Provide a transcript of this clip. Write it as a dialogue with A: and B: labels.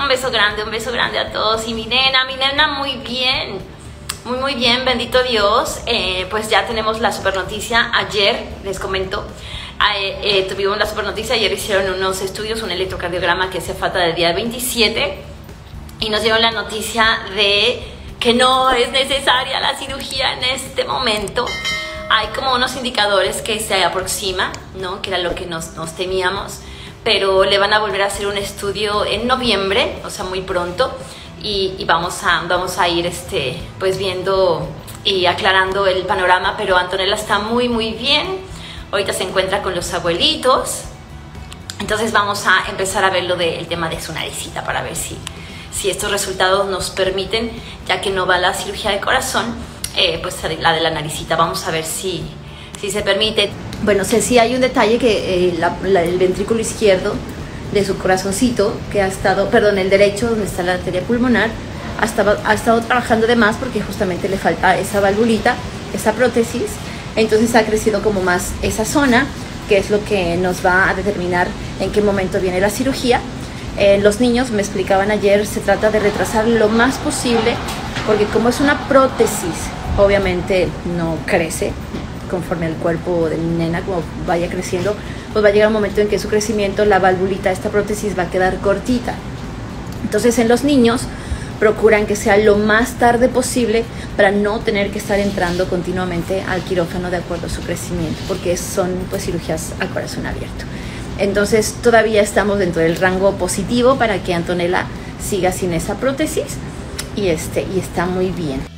A: Un beso grande a todos. Y mi nena muy bien, muy bien, bendito Dios. Pues ya tenemos la super noticia. Ayer, les comento, tuvimos la super noticia. Ayer hicieron unos estudios, un electrocardiograma que hacía falta del día 27. Y nos dieron la noticia de que no es necesaria la cirugía en este momento. Hay como unos indicadores que se aproxima, ¿no? Que era lo que nos temíamos. Pero le van a volver a hacer un estudio en noviembre, o sea, muy pronto. Y vamos a ir pues viendo y aclarando el panorama. Pero Antonella está muy bien. Ahorita se encuentra con los abuelitos. Entonces vamos a empezar a ver lo del tema de su naricita para ver si estos resultados nos permiten, ya que no va la cirugía de corazón, pues la de la naricita. Vamos a ver si se permite. Bueno, sí hay un detalle que el ventrículo izquierdo de su corazoncito, que ha estado, perdón, el derecho, donde está la arteria pulmonar, ha estado trabajando de más porque justamente le falta esa valvulita, esa prótesis. Entonces ha crecido como más esa zona, que es lo que nos va a determinar en qué momento viene la cirugía. Los niños, me explicaban ayer, se trata de retrasar lo más posible, porque como es una prótesis, obviamente no crece conforme el cuerpo de mi nena, como vaya creciendo, pues va a llegar un momento en que su crecimiento, la valvulita, esta prótesis va a quedar cortita. Entonces en los niños procuran que sea lo más tarde posible para no tener que estar entrando continuamente al quirófano de acuerdo a su crecimiento, porque son pues cirugías a corazón abierto. Entonces todavía estamos dentro del rango positivo para que Antonella siga sin esa prótesis y está muy bien.